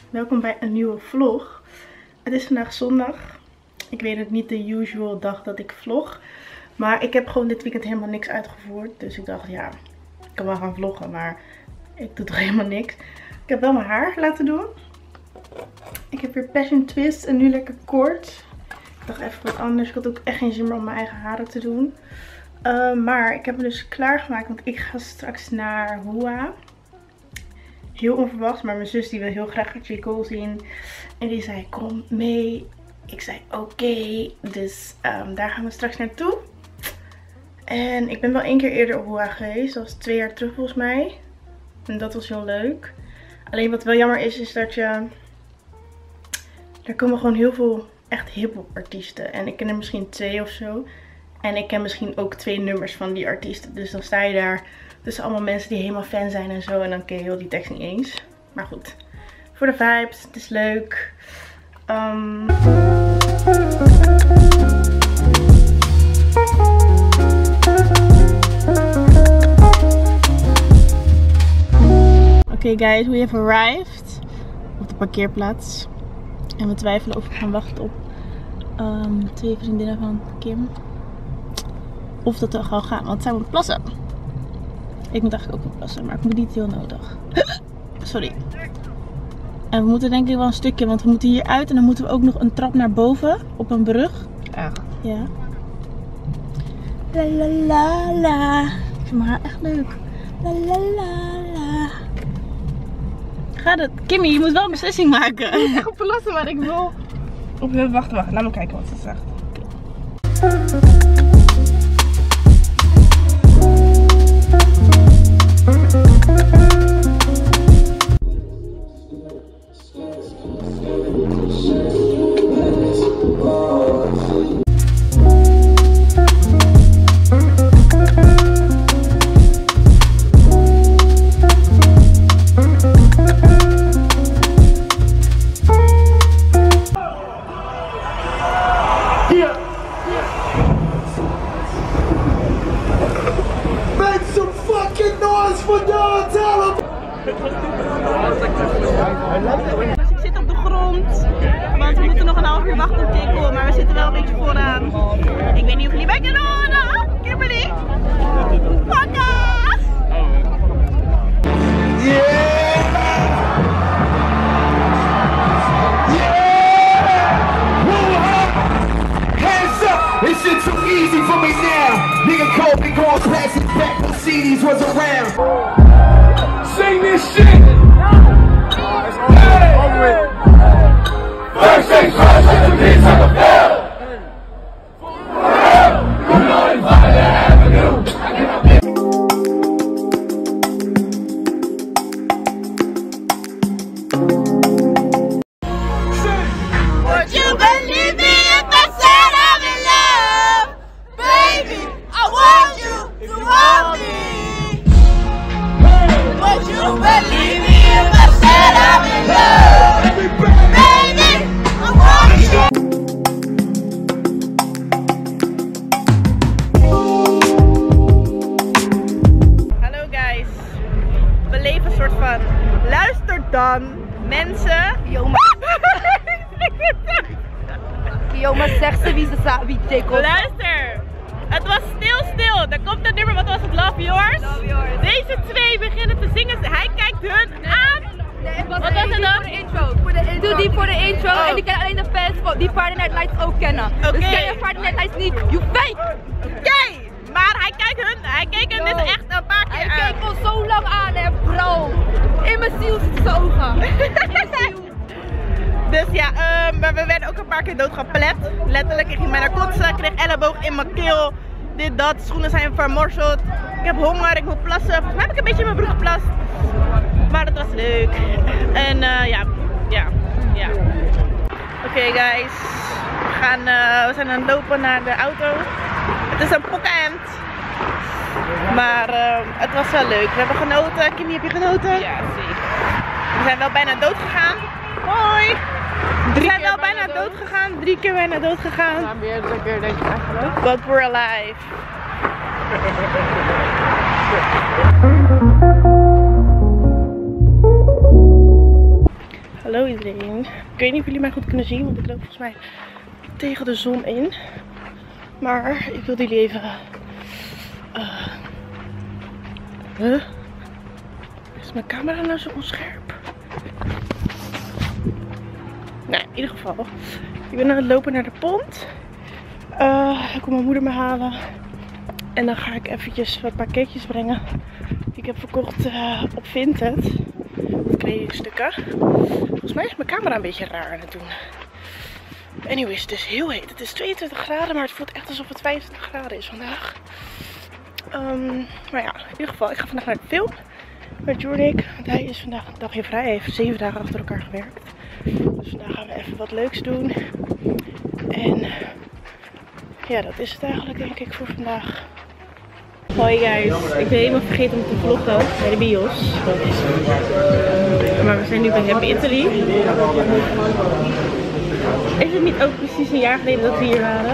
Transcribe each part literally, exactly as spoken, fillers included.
welkom bij een nieuwe vlog. Het is vandaag zondag. Ik weet het niet de usual dag dat ik vlog. Maar ik heb gewoon dit weekend helemaal niks uitgevoerd. Dus ik dacht, ja, ik kan wel gaan vloggen, maar ik doe toch helemaal niks. Ik heb wel mijn haar laten doen. Ik heb weer Passion Twist en nu lekker kort. Ik dacht even wat anders. Ik had ook echt geen zin meer om mijn eigen haren te doen. Uh, maar ik heb me dus klaargemaakt, want ik ga straks naar Hua. Heel onverwacht, maar mijn zus die wil heel graag Chico zien. En die zei, kom mee. Ik zei, oké. Okay. Dus um, daar gaan we straks naartoe. En ik ben wel één keer eerder op Hua geweest. Dat was twee jaar terug volgens mij. En dat was heel leuk. Alleen wat wel jammer is, is dat je... Er komen gewoon heel veel echt hip-hop artiesten. En ik ken er misschien twee of zo. En ik ken misschien ook twee nummers van die artiesten. Dus dan sta je daar tussen allemaal mensen die helemaal fan zijn en zo. En dan ken je heel die tekst niet eens. Maar goed. Voor de vibes. Het is leuk. Um... Oké okay guys, we have arrived. Op de parkeerplaats. En we twijfelen of we gaan wachten op um, twee vriendinnen van Kim. Of dat we gewoon gaan, want zij moet plassen. Ik moet eigenlijk ook wel plassen, maar ik moet niet heel nodig. Sorry. En we moeten denk ik wel een stukje, want we moeten hier uit en dan moeten we ook nog een trap naar boven op een brug. Echt? Ja. La la la la. Ik vind mijn haar echt leuk. La la la la. Gaat het? Kimmy, je moet wel een beslissing maken. Ik ga plassen, maar ik wil... Op, wacht, wacht. Laat me kijken wat ze zegt. Dus ik zit op de grond, want we moeten nog een half uur wachten op Chico, maar we zitten wel een beetje vooraan. Ik weet niet of jullie mij kunnen horen. Kimberly! Pakka! Yeah! Yeah! Hands up! This shit's so easy for me now. Nigga cold, they going past his back when C Ds was around. Sing this shit! Hey! First things first, let the beats on the bell! You know it's by the avenue. Would you believe me if I said I'm in love? Baby, I want you to want me. Would you believe me if I said I'm in love? Baby, I want you. Hallo guys. We leven een soort van... Luister dan, mensen. Kioma, zegt ze wie ze sa wie Chico. Luister. Het was stil stil. Er komt een nummer, wat was het? Love Yours? Love Yours. Deze twee beginnen te zingen. Hij kijkt hun aan. Nee, Wat was het dan? Voor de intro. Voor de intro. Doe die voor de intro. Oh. En die kennen alleen de fans van die Friday Night Lights ook kennen. Oké. Dus ken je Friday Night Lights niet? You fake! Oké. Maar hij kijkt hun. Hij keek hun dus echt een paar keer Hij aan. keek ons zo lang aan, hè, bro. In mijn ziel zitten zijn ogen. In mijn ziel. Dus ja, um, maar we werden ook een paar keer doodgeplet. Letterlijk, ik ging bijna kotsen, ik kreeg elleboog in mijn keel. Dit, dat, schoenen zijn vermorseld. Ik heb honger, ik moet plassen. Volgens mij heb ik een beetje in mijn broek geplast. Maar dat was leuk. En uh, ja, ja, ja. Oké okay, guys, we, gaan, uh, we zijn aan het lopen naar de auto. Het is een pokkend. Maar uh, het was wel leuk. We hebben genoten. Kimmy, heb je genoten? Ja, zeker. We zijn wel bijna dood gegaan. Hoi! We zijn wel bijna dood gegaan. Drie keer bijna dood gegaan. Maar meerdere keer denk ik eigenlijk. But we're alive. Hallo iedereen. Ik weet niet of jullie mij goed kunnen zien, want ik loop volgens mij tegen de zon in. Maar ik wilde jullie even... Uh, huh? Is mijn camera nou zo onscherp? Nou, in ieder geval. Ik ben aan het lopen naar de pont. Uh, ik kom mijn moeder me halen. En dan ga ik eventjes wat pakketjes brengen. Die ik heb verkocht uh, op Vinted. Kledingstukken. Volgens mij is mijn camera een beetje raar aan het doen. Anyways, het is heel heet. Het is tweeëntwintig graden, maar het voelt echt alsof het vijfentwintig graden is vandaag. Um, maar ja, in ieder geval, ik ga vandaag naar de film. Met Jornik. Want hij is vandaag een dagje vrij. Hij heeft zeven dagen achter elkaar gewerkt. Dus vandaag gaan we even wat leuks doen. En ja, dat is het eigenlijk denk ik voor vandaag. Hoi guys, ik ben helemaal vergeten om te vloggen bij de bios. Maar we zijn nu bij Happy Italy. Is het niet ook precies een jaar geleden dat we hier waren?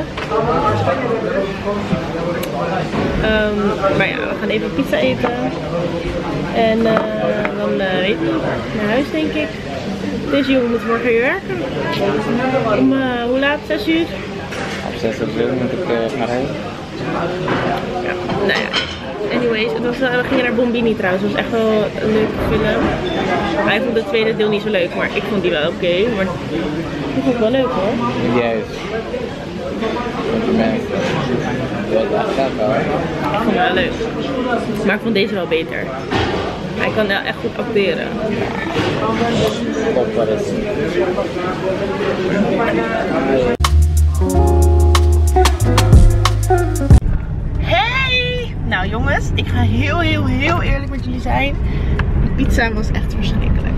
Um, maar ja, we gaan even pizza eten. En uh, dan uh, weet ik niet, naar huis denk ik. Deze jongen moet morgen weer werken. Om uh, hoe laat? zes uur? Op zes uur moet ik uh, gaan rijden. Ja, nou ja. Anyways, het was, we gingen naar Bombini trouwens. Het was echt wel een leuke film. Hij vond het tweede deel niet zo leuk, maar ik vond die wel oké. Okay, maar ik vond het wel leuk hoor. Juist. Compliment. Je had echt gaaf hoor. Ik vond het wel leuk. Maar ik vond deze wel beter. Hij kan wel echt goed acteren. Top, wat is het? Nou jongens, ik ga heel heel heel eerlijk met jullie zijn. De pizza was echt verschrikkelijk.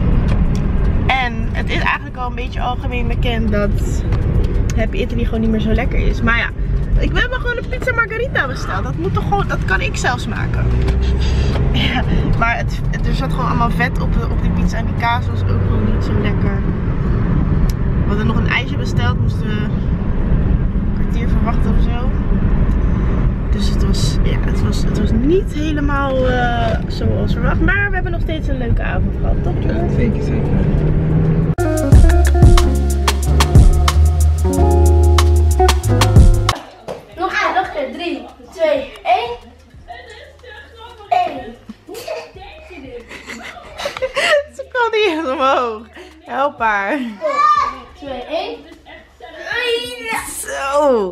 En het is eigenlijk al een beetje algemeen bekend dat Happy Italy gewoon niet meer zo lekker is. Maar ja, ik heb maar gewoon een pizza margarita besteld. Dat moet toch gewoon, dat kan ik zelfs maken. Ja, maar het, er zat gewoon allemaal vet op, op die pizza en die kaas was ook gewoon niet zo lekker. We hadden nog een ijsje besteld, moesten we een kwartier verwachten of zo. Dus het was, ja, het was, het was niet helemaal uh, zoals verwacht. Maar we hebben nog steeds een leuke avond gehad, toch? Ja, zeker, zeker. Nog een, nog een. drie, twee, één. één. Ze kan niet eens omhoog. Help haar. twee, één. Zo.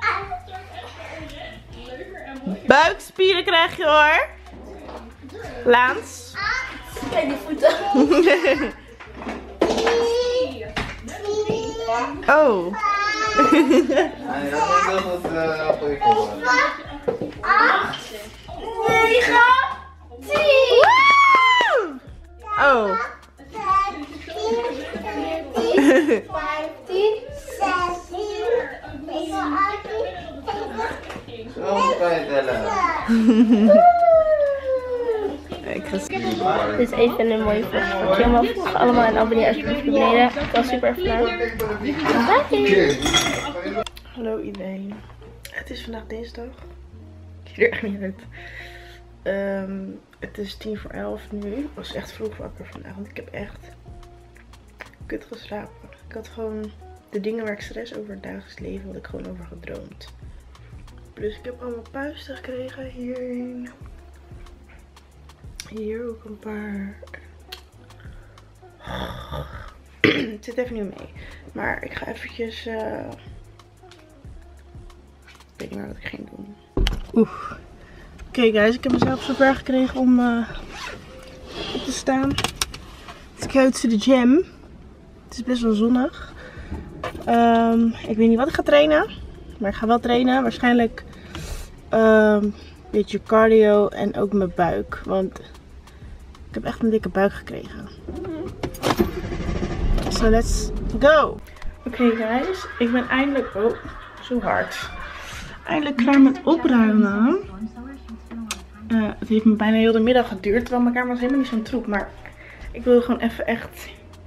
Buikspieren krijg je hoor. Laans. Kijk die voeten. Oh. Ja, dat is wel goed, uh, goeie voor. acht, negen, tien. Oh. vijftien, zestien, zevenentien, Zo kan je tellen. Dit is even een mooie vlog. Dankjewel voor allemaal en abonneer alsjeblieft naar beneden. Ik was super erg blij. Bye! Hallo iedereen. Het is vandaag dinsdag. Ik zie er echt niet uit. Um, het is tien voor elf nu. Ik was echt vroeg wakker vandaag, want ik heb echt kut geslapen. Ik had gewoon de dingen waar ik stress over het dagelijks leven, had ik gewoon over gedroomd. Dus ik heb allemaal puisten gekregen hierin. Hier ook een paar. Het zit even niet mee. Maar ik ga eventjes... Uh... Ik weet niet meer wat ik ging doen. Oeh. Oké okay guys, ik heb mezelf zover gekregen om uh, op te staan. Dus ik ga uit de gym. Het is best wel zonnig. Um, ik weet niet wat ik ga trainen. Maar ik ga wel trainen. Waarschijnlijk um, een beetje cardio en ook mijn buik. Want ik heb echt een dikke buik gekregen. So let's go. Oké okay guys, ik ben eindelijk... Oh, zo hard. Eindelijk klaar met opruimen. Uh, het heeft me bijna heel de middag geduurd. Terwijl mijn kamer was helemaal niet zo'n troep. Maar ik wilde gewoon even echt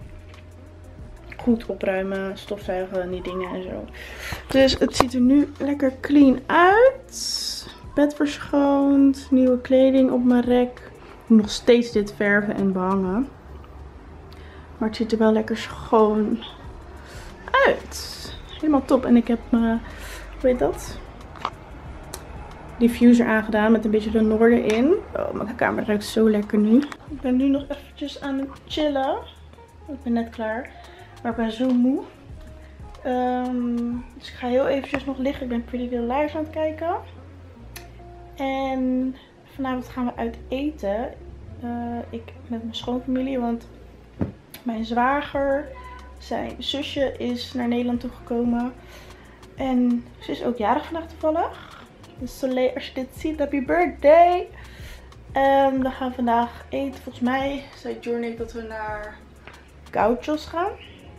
goed opruimen. Stofzuigen en die dingen en zo. Dus het ziet er nu lekker clean uit. Bed verschoond. Nieuwe kleding op mijn rek. Ik moet nog steeds dit verven en behangen. Maar het ziet er wel lekker schoon uit. Helemaal top. En ik heb mijn, hoe heet dat? Diffuser aangedaan met een beetje de noorden in. Oh, mijn kamer ruikt zo lekker nu. Ik ben nu nog eventjes aan het chillen. Ik ben net klaar. Maar ik ben zo moe. Um, dus ik ga heel eventjes nog liggen. Ik ben Pretty Little Liars aan het kijken. En vanavond gaan we uit eten. Uh, ik met mijn schoonfamilie. Want mijn zwager, zijn zusje is naar Nederland toegekomen. En ze is ook jarig vandaag toevallig. Dus Soleil, als je dit ziet, happy birthday! En we gaan vandaag eten. Volgens mij zei Jornik dat we naar Gauchos gaan.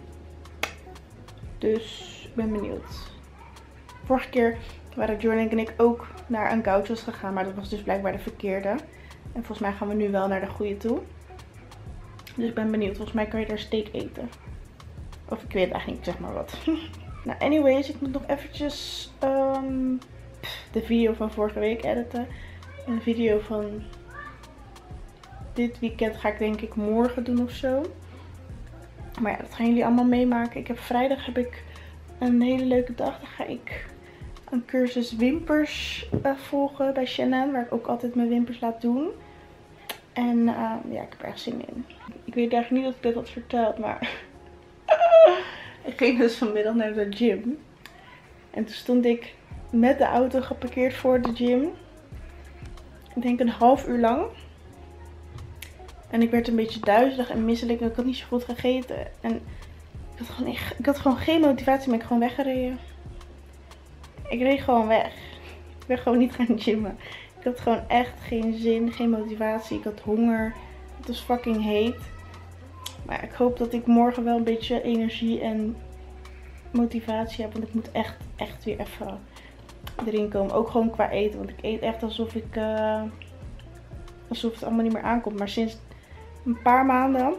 Dus ik ben benieuwd. Vorige keer waren Jornik en ik ook naar een Gauchos gegaan. Maar dat was dus blijkbaar de verkeerde. En volgens mij gaan we nu wel naar de goede toe. Dus ik ben benieuwd. Volgens mij kan je daar steak eten. Of ik weet eigenlijk niet, zeg maar wat. Nou, anyways, ik moet nog eventjes um, de video van vorige week editen. En de video van dit weekend ga ik denk ik morgen doen of zo. Maar ja, dat gaan jullie allemaal meemaken. Ik heb vrijdag heb ik een hele leuke dag. Dan ga ik een cursus wimpers uh, volgen bij Shannon. Waar ik ook altijd mijn wimpers laat doen. En uh, ja, ik heb er echt zin in. Ik weet eigenlijk niet of ik dit had verteld, maar ik ging dus vanmiddag naar de gym. En toen stond ik met de auto geparkeerd voor de gym. Ik denk een half uur lang. En ik werd een beetje duizelig en misselijk. Ik had niet zo goed gegeten. En ik had gewoon, echt, ik had gewoon geen motivatie, maar ik ben gewoon weggereden. Ik reed gewoon weg. Ik ben gewoon niet gaan gymmen. Ik had gewoon echt geen zin, geen motivatie. Ik had honger. Het was fucking heet. Maar ik hoop dat ik morgen wel een beetje energie en motivatie heb. Want ik moet echt, echt weer even erin komen. Ook gewoon qua eten. Want ik eet echt alsof ik... Uh, alsof het allemaal niet meer aankomt. Maar sinds een paar maanden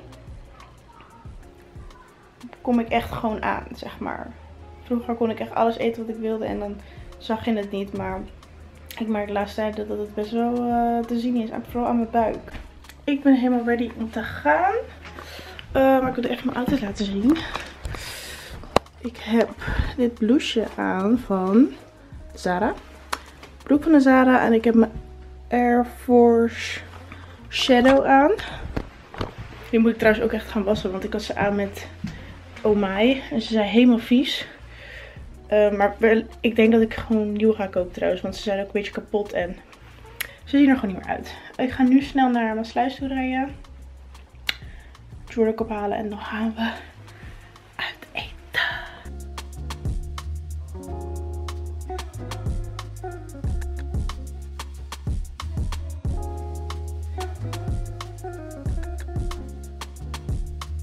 kom ik echt gewoon aan, zeg maar. Vroeger kon ik echt alles eten wat ik wilde. En dan zag je het niet. Maar ik merk de laatste tijd dat het best wel uh, te zien is. En vooral aan mijn buik. Ik ben helemaal ready om te gaan. Uh, maar ik wil even mijn outfit laten zien. Ik heb dit blouseje aan van Zara. Broek van de Zara. En ik heb mijn Air Force Shadow aan. Die moet ik trouwens ook echt gaan wassen. Want ik had ze aan met Oh My. En ze zijn helemaal vies. Uh, maar ik denk dat ik gewoon nieuw ga kopen trouwens. Want ze zijn ook een beetje kapot. En ze zien er gewoon niet meer uit. Ik ga nu snel naar mijn sluis toe rijden. Jordan ophalen. En dan gaan we uit eten.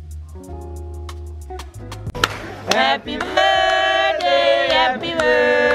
Happy birthday, happy birthday.